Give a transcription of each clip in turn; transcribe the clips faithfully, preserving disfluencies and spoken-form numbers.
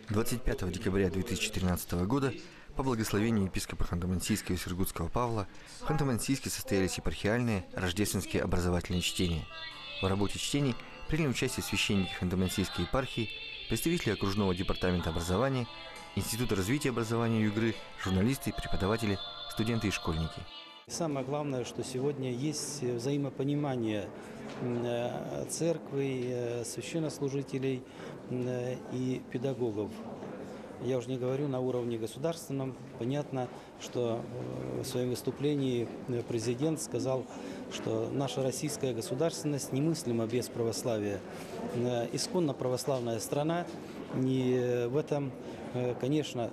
двадцать пятого декабря две тысячи тринадцатого года по благословению епископа Ханты-Мансийского и Сургутского Павла в Ханты-Мансийске состоялись епархиальные рождественские образовательные чтения. В работе чтений приняли участие священники Ханты-Мансийской епархии, представители окружного департамента образования, Института развития образования Югры, журналисты, преподаватели, студенты и школьники. Самое главное, что сегодня есть взаимопонимание церкви, священнослужителей и педагогов. Я уже не говорю на уровне государственном. Понятно, что в своем выступлении президент сказал, что наша российская государственность немыслима без православия. Исконно православная страна, и в этом, конечно,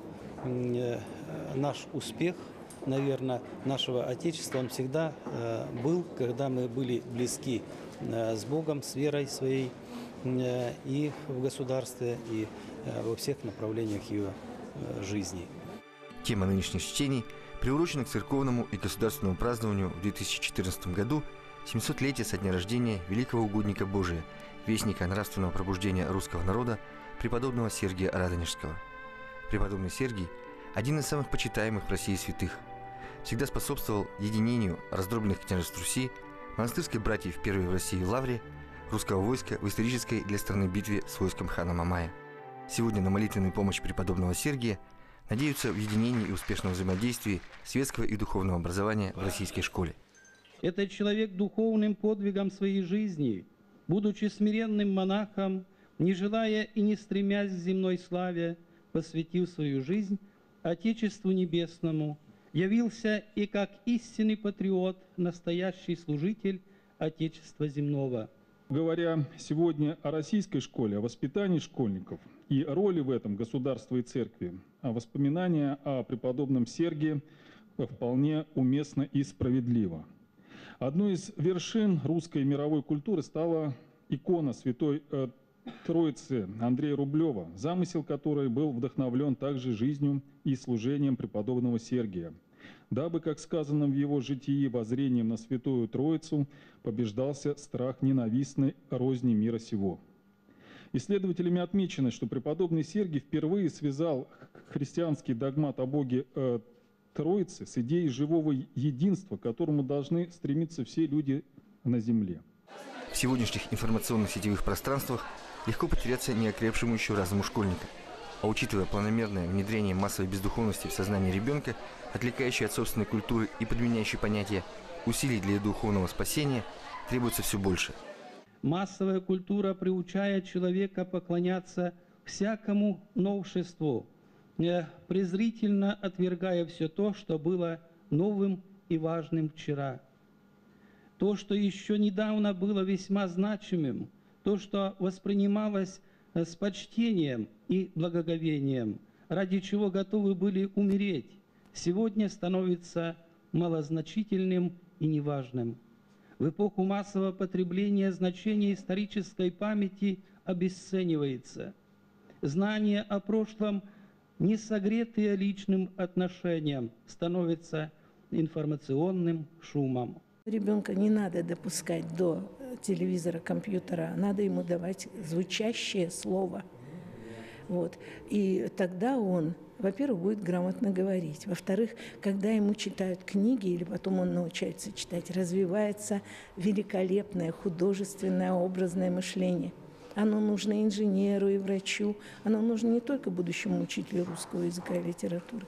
наш успех, наверное, нашего Отечества, он всегда был, когда мы были близки с Богом, с верой своей и в государстве, и во всех направлениях его жизни. Тема нынешних чтений приурочена к церковному и государственному празднованию в две тысячи четырнадцатом году семисотлетия со дня рождения великого угодника Божия, вестника нравственного пробуждения русского народа, преподобного Сергия Радонежского. Преподобный Сергий – один из самых почитаемых в России святых. Всегда способствовал единению раздробленных княжеств Руси, монастырской братьей в первой в России лавре, русского войска в исторической для страны битве с войском хана Мамая. Сегодня на молитвенную помощь преподобного Сергия надеются в единении и успешном взаимодействии светского и духовного образования в российской школе. Этот человек духовным подвигом своей жизни, будучи смиренным монахом, не желая и не стремясь к земной славе, посвятил свою жизнь Отечеству Небесному, явился и как истинный патриот, настоящий служитель Отечества земного. Говоря сегодня о российской школе, о воспитании школьников и роли в этом государства и церкви, а воспоминания о преподобном Сергии вполне уместно и справедливо. Одной из вершин русской мировой культуры стала икона Святой Троицы Андрея Рублева, замысел которой был вдохновлен также жизнью и служением преподобного Сергия, дабы, как сказано в его житии, воззрением на Святую Троицу побеждался страх ненавистной розни мира сего. Исследователями отмечено, что преподобный Сергий впервые связал христианский догмат о Боге э, Троицы с идеей живого единства, к которому должны стремиться все люди на земле. В сегодняшних информационных сетевых пространствах легко потеряться неокрепшему еще разуму школьника. А учитывая планомерное внедрение массовой бездуховности в сознание ребенка, отвлекающей от собственной культуры и подменяющей понятия, усилий для духовного спасения требуется все больше. Массовая культура приучает человека поклоняться всякому новшеству, презрительно отвергая все то, что было новым и важным вчера. То, что еще недавно было весьма значимым, то, что воспринималось с почтением и благоговением, ради чего готовы были умереть, сегодня становится малозначительным и неважным. В эпоху массового потребления значение исторической памяти обесценивается. Знания о прошлом, не согретые личным отношением, становятся информационным шумом. Ребенка не надо допускать до телевизора, компьютера, надо ему давать звучащее слово. Вот. И тогда он, во-первых, будет грамотно говорить. Во-вторых, когда ему читают книги, или потом он научается читать, развивается великолепное художественное образное мышление. Оно нужно инженеру и врачу, оно нужно не только будущему учителю русского языка и литературы,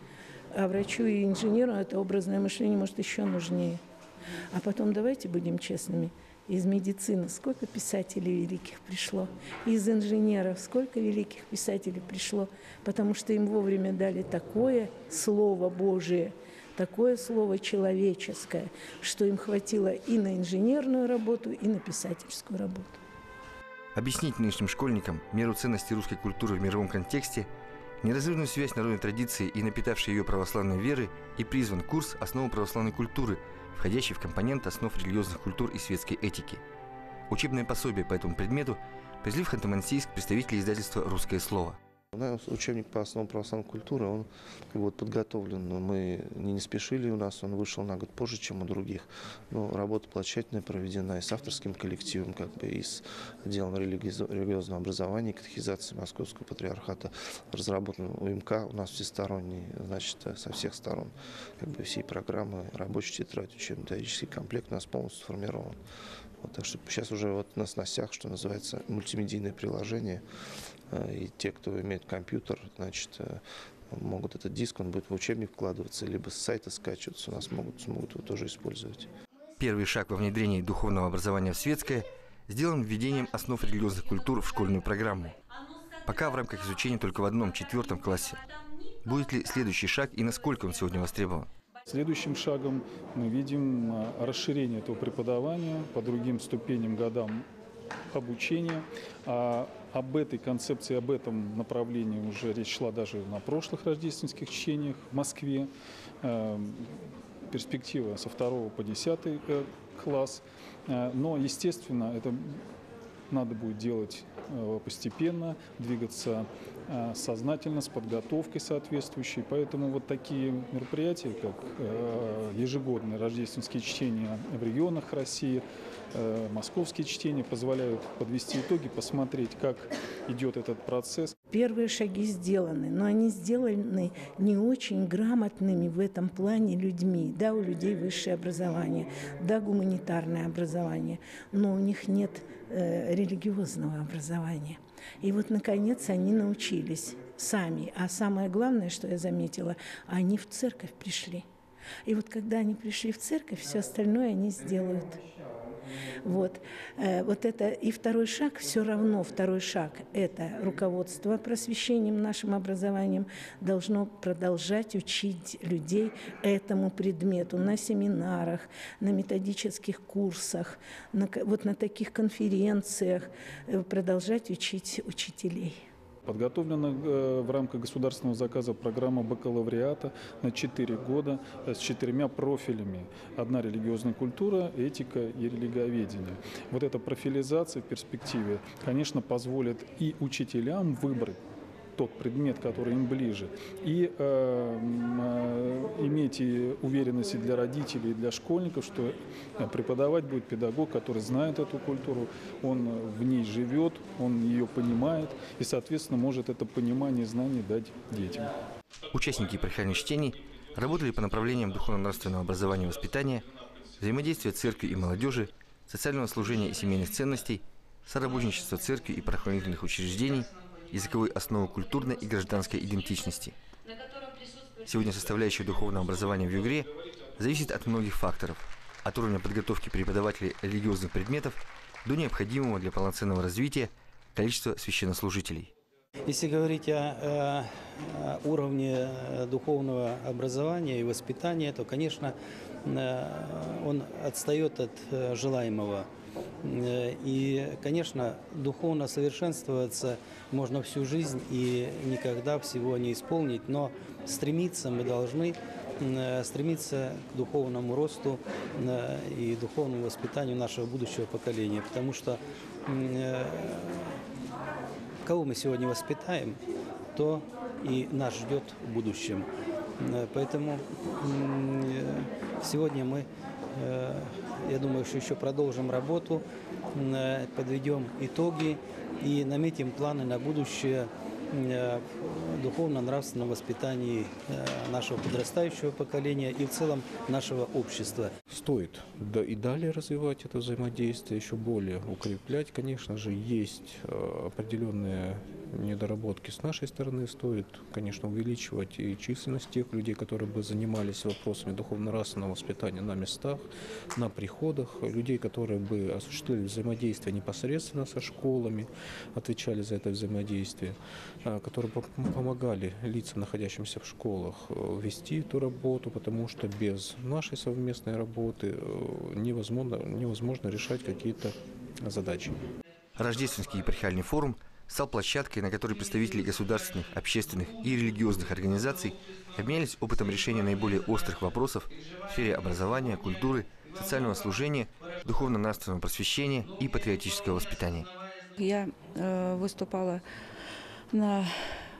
а врачу и инженеру это образное мышление может еще нужнее. А потом давайте будем честными. Из медицины сколько писателей великих пришло, из инженеров сколько великих писателей пришло, потому что им вовремя дали такое Слово Божие, такое Слово человеческое, что им хватило и на инженерную работу, и на писательскую работу. Объяснить нынешним школьникам меру ценности русской культуры в мировом контексте, неразрывную связь народной традиции и напитавшей ее православной веры и призван курс «Основы православной культуры», входящий в компонент основ религиозных культур и светской этики. Учебное пособие по этому предмету привезли в Ханты-Мансийск представители издательства «Русское слово». У нас учебник по основам православной культуры, он как бы вот подготовлен, но мы не, не спешили, у нас он вышел на год позже, чем у других. Но работа была тщательно проведена и с авторским коллективом, как бы и с отделом религиозного образования и катехизации Московского патриархата. Разработан УМК у нас всесторонний, значит, со всех сторон. Как бы всей программы, рабочая тетрадь, учебно-методический комплект у нас полностью сформирован. Вот, так что сейчас уже вот на сносях, что называется, мультимедийное приложение. И те, кто имеет компьютер, значит, могут этот диск, он будет в учебник вкладываться, либо с сайта скачиваться, у нас могут, смогут его тоже использовать. Первый шаг во внедрении духовного образования в светское сделан введением основ религиозных культур в школьную программу. Пока в рамках изучения только в одном, четвертом классе. Будет ли следующий шаг и насколько он сегодня востребован? Следующим шагом мы видим расширение этого преподавания по другим ступеням, годам обучения. А об этой концепции, об этом направлении уже речь шла даже на прошлых рождественских чтениях в Москве. Перспектива со второго по десятый класс. Но, естественно, это надо будет делать постепенно, двигаться сознательно, с подготовкой соответствующей. Поэтому вот такие мероприятия, как ежегодные рождественские чтения в регионах России, московские чтения, позволяют подвести итоги, посмотреть, как идет этот процесс. Первые шаги сделаны, но они сделаны не очень грамотными в этом плане людьми. Да, у людей высшее образование, да, гуманитарное образование, но у них нет э, религиозного образования. И вот, наконец, они научились сами. А самое главное, что я заметила, они в церковь пришли. И вот когда они пришли в церковь, все остальное они сделают. Вот. Вот это и второй шаг, все равно второй шаг – это руководство просвещением, нашим образованием, должно продолжать учить людей этому предмету на семинарах, на методических курсах, на, вот на таких конференциях, продолжать учить учителей. Подготовлена в рамках государственного заказа программа бакалавриата на четыре года с четырьмя профилями. Одна религиозная культура, этика и религиоведение. Вот эта профилизация в перспективе, конечно, позволит и учителям выбрать тот предмет, который им ближе, и э, э, иметь и уверенность и для родителей, и для школьников, что преподавать будет педагог, который знает эту культуру, он в ней живет, он ее понимает и, соответственно, может это понимание и знание дать детям. Участники епархиальных чтений работали по направлениям духовно-нравственного образования и воспитания, взаимодействия церкви и молодежи, социального служения и семейных ценностей, соработничества церкви и правоохранительных учреждений, языковой основы культурной и гражданской идентичности. Сегодня составляющая духовного образования в Югре зависит от многих факторов, от уровня подготовки преподавателей религиозных предметов до необходимого для полноценного развития количества священнослужителей. Если говорить о, о уровне духовного образования и воспитания, то, конечно, он отстает от желаемого. И, конечно, духовно совершенствоваться можно всю жизнь и никогда всего не исполнить, но стремиться мы должны, стремиться к духовному росту и духовному воспитанию нашего будущего поколения, потому что кого мы сегодня воспитаем, то и нас ждет в будущем. Поэтому сегодня мы, я думаю, что еще продолжим работу, подведем итоги и наметим планы на будущее в духовно-нравственном воспитании нашего подрастающего поколения и в целом нашего общества. Стоит да и далее развивать это взаимодействие, еще более укреплять. Конечно же, есть определенные недоработки с нашей стороны. Стоит, конечно, увеличивать и численность тех людей, которые бы занимались вопросами духовно-нравственного воспитания на местах, на приходах, людей, которые бы осуществляли взаимодействие непосредственно со школами, отвечали за это взаимодействие, которые помогали лицам, находящимся в школах, вести эту работу, потому что без нашей совместной работы невозможно, невозможно решать какие-то задачи. Рождественский епархиальный форум стал площадкой, на которой представители государственных, общественных и религиозных организаций обменялись опытом решения наиболее острых вопросов в сфере образования, культуры, социального служения, духовно-нравственного просвещения и патриотического воспитания. Я э, выступала на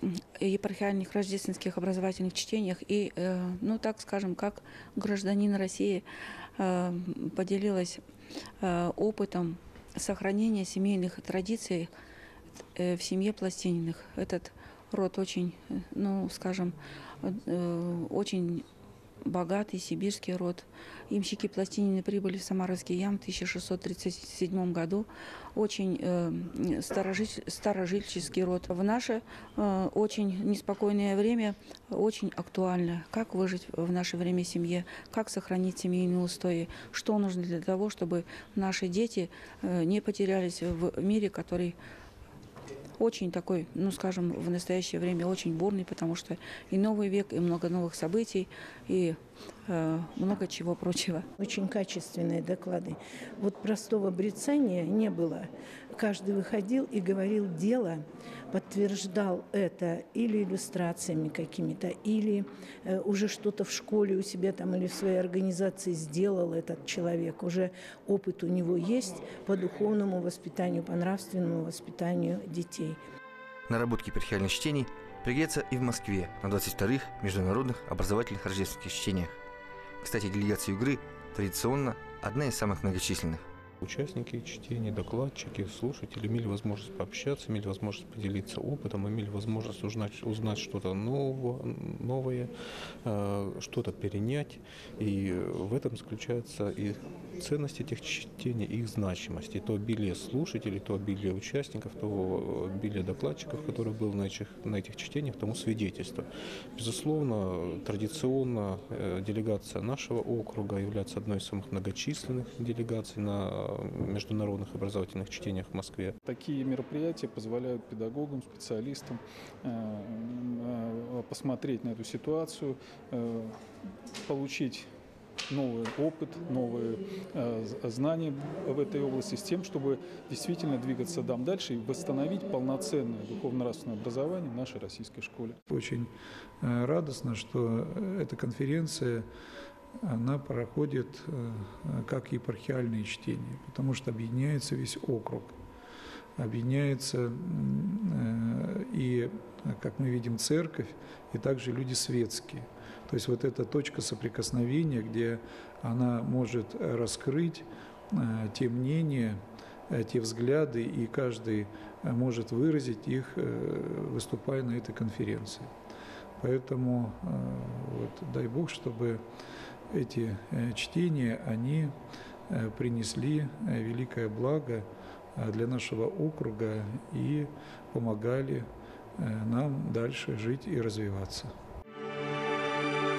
епархиальных рождественских образовательных чтениях. И, ну так скажем, как гражданин России поделилась опытом сохранения семейных традиций в семье Пластининых. Этот род очень, ну скажем, очень богатый сибирский род. Имщики Пластинины прибыли в Самаровский Ям в тысяча шестьсот тридцать седьмом году. Очень э, старожи, старожильческий род. В наше э, очень неспокойное время очень актуально. Как выжить в наше время семье, как сохранить семейные устои, что нужно для того, чтобы наши дети э, не потерялись в мире, который очень такой, ну скажем, в настоящее время очень бурный, потому что и новый век, и много новых событий, и э, много чего прочего. Очень качественные доклады. Вот простого брецания не было. Каждый выходил и говорил дело, подтверждал это или иллюстрациями какими-то, или э, уже что-то в школе у себя там или в своей организации сделал этот человек. Уже опыт у него есть по духовному воспитанию, по нравственному воспитанию детей. Наработки епархиальных чтений пригодятся и в Москве на двадцать вторых международных образовательных рождественских чтениях. Кстати, делегация Югры традиционно одна из самых многочисленных. Участники чтений, докладчики, слушатели имели возможность пообщаться, имели возможность поделиться опытом, имели возможность узнать, узнать что-то нового, новое, что-то перенять. И в этом заключается и ценность этих чтений, их значимость. И то обилие слушателей, то обилие участников, то обилие докладчиков, которые было на этих, на этих чтениях, тому свидетельство. Безусловно, традиционно делегация нашего округа является одной из самых многочисленных делегаций на международных образовательных чтениях в Москве. Такие мероприятия позволяют педагогам, специалистам посмотреть на эту ситуацию, получить новый опыт, новые знания в этой области с тем, чтобы действительно двигаться дальше и восстановить полноценное духовно-нравственное образование в нашей российской школе. Очень радостно, что эта конференция она проходит как епархиальные чтения, потому что объединяется весь округ, объединяется и, как мы видим, церковь, и также люди светские. То есть вот эта точка соприкосновения, где она может раскрыть те мнения, те взгляды, и каждый может выразить их, выступая на этой конференции. Поэтому вот, дай Бог, чтобы эти чтения, они принесли великое благо для нашего округа и помогали нам дальше жить и развиваться.